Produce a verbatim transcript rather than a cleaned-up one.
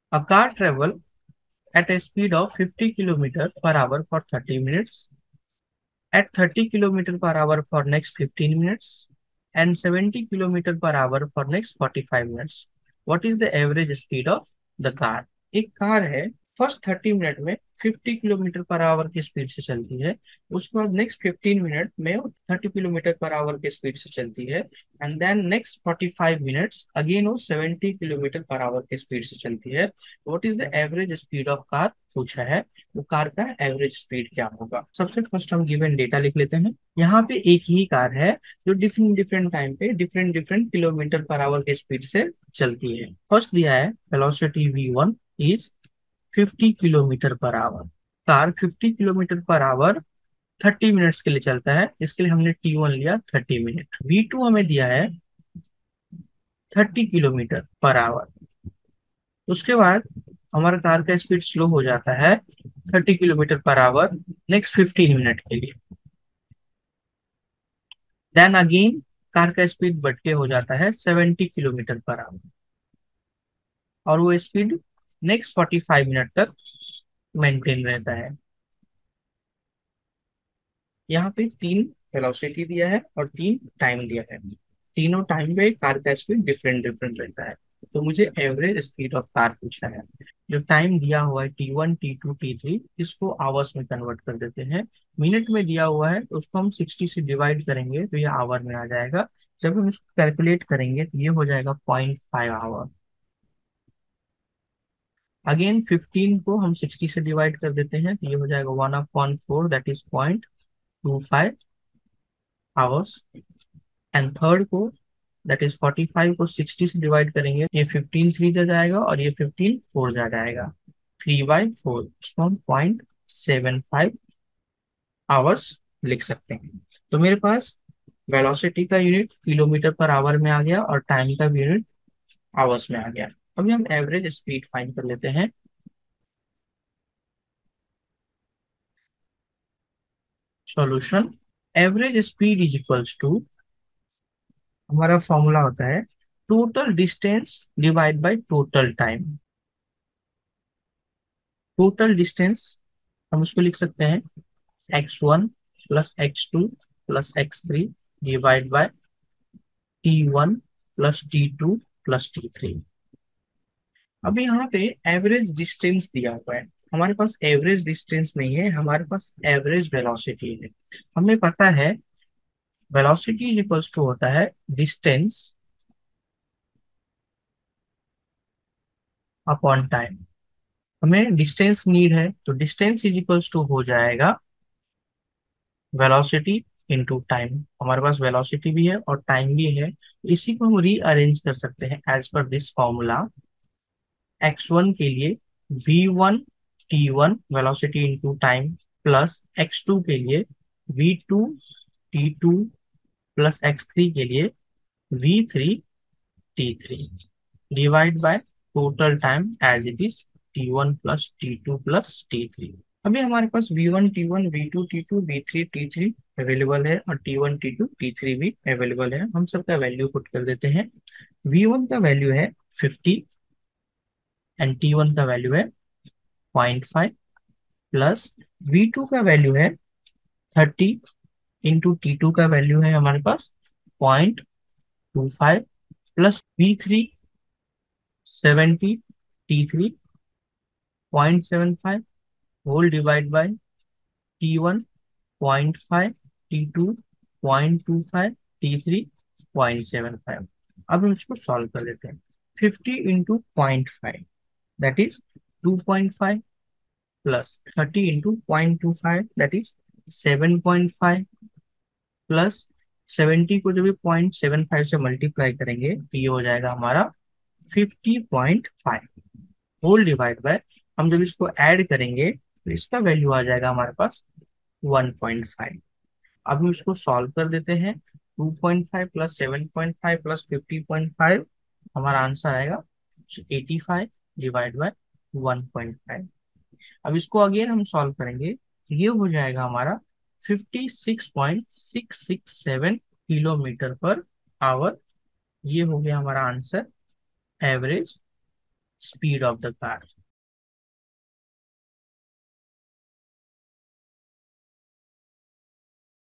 A car travel at a speed of fifty kilometers per hour for thirty minutes, at thirty kilometers per hour for next fifteen minutes, and seventy kilometers per hour for next forty-five minutes. What is the average speed of the car? एक car है, first thirty minute में fifty kilometre per hour की speed से चलती है, उसके बाद next fifteen minute में वो थर्टी किलोमीटर पर आवर की स्पीड से चलती है, and then next forty five minutes again वो सेवेंटी किलोमीटर पर आवर की स्पीड से चलती है। What is the average speed of car पूछा है, वो कार का एवरेज स्पीड क्या होगा। सबसे फर्स्ट हम गिवन डेटा लिख लेते हैं। यहाँ पे एक ही कार है जो डिफरेंट डिफरेंट टाइम पे different different kilometre per hour के स्पीड से चलती है। फर्स्ट दिया है velocity V one is fifty kilometre per hour. Car fifty kilometre per hour thirty minutes के लिए चलता है, इसके लिए हमने टी वन लिया थर्टी मिनट। वी टू हमें दिया है थर्टी किलोमीटर पर आवर। उसके बाद हमारा कार का स्पीड स्लो हो जाता है thirty kilometre per hour next fifteen minute के लिए। देन अगेन कार का स्पीड बढ़ के हो जाता है सेवेंटी किलोमीटर पर आवर, और वो speed next forty five minute तक मेंटेन रहता है। यहाँ पे तीन वेलोसिटी दिया है और तीन टाइम दिया है। तीनों टाइम पे कार का स्पीड डिफरेंट डिफरेंट रहता है। तो मुझे एवरेज स्पीड ऑफ कार पूछा है। जो टाइम दिया हुआ है T one T two T three, इसको आवर्स में कन्वर्ट कर देते हैं। मिनट में दिया हुआ है तो उसको हम सिक्सटी से डिवाइड करेंगे तो ये आवर में आ जाएगा। जब हम इसको कैलकुलेट करेंगे तो ये हो जाएगा point five hour. Again fifteen को हम सिक्सटी से डिवाइड कर देते हैं तो ये हो जाएगा one upon four, that is point two five hours. And third को दैट इज फोर्टी फाइव को सिक्सटी से डिवाइड करेंगे, ये फिफ्टीन थ्री जा जाएगा और ये फिफ्टीन फोर जा जाएगा, थ्री बाई फोर, इसको हम पॉइंट सेवन फाइव आवर्स लिख सकते हैं। तो मेरे पास वेलोसिटी का यूनिट किलोमीटर पर आवर में आ गया और टाइम का यूनिट आवर्स में आ गया। अभी हम एवरेज स्पीड फाइंड कर लेते हैं। Solution, average speed is equals to, हमारा फॉर्मूला होता है total distance divide by total time. Total distance हम उसको लिख सकते हैं X one plus X two plus X three divide by T one plus T two plus T three. अब यहाँ पे एवरेज डिस्टेंस दिया हुआ है, हमारे पास एवरेज डिस्टेंस नहीं है, हमारे पास एवरेज वेलोसिटी है। हमें पता है वेलोसिटी इज इक्वल्स टू होता है डिस्टेंस अपॉन टाइम। हमें डिस्टेंस नीड है तो डिस्टेंस इज इक्वल्स टू हो जाएगा वेलोसिटी इनटू टाइम। हमारे पास वेलोसिटी भी है और टाइम भी है, इसी को हम रीअरेंज कर सकते हैं as per this formula. X one के लिए V one T one velocity into time plus X two के लिए V two T two plus X three के लिए V three T three divide by total time as it is T one plus T two plus T three. अभी हमारे पास V one T one V two T two V three T three available है और T one T two T three भी available है। हम सबका value put कर देते हैं। वी वन का वैल्यू है फिफ्टी एंड टी वन का वैल्यू है point five, plus V two का वैल्यू है थर्टी इंटू टी टू का वैल्यू है हमारे पास point two five, plus V three seventy, T three point seven five, whole divide by T one point five, T two point two five, T three point seven five. अब हम इसको solve कर लेते हैं। Fifty into point five, that is two point five, plus thirty into point two five, that is seven point five, plus seventy को जब भी point seven five से मल्टीप्लाई करेंगे तो ये हो जाएगा हमारा fifty point five, whole divide by, हम जब इसको ऐड करेंगे तो इसका वैल्यू आ जाएगा हमारे पास वन पॉइंट फाइव। अब हम इसको सॉल्व कर देते हैं। Two point five plus seven point five plus fifty point five, हमारा आंसर आएगा eighty five divide by one point five. अब इसको अगेन हम सॉल्व करेंगे तो ये हो जाएगा हमारा fifty six point six six seven kilometre per hour. ये हो गया हमारा answer, average speed of the car.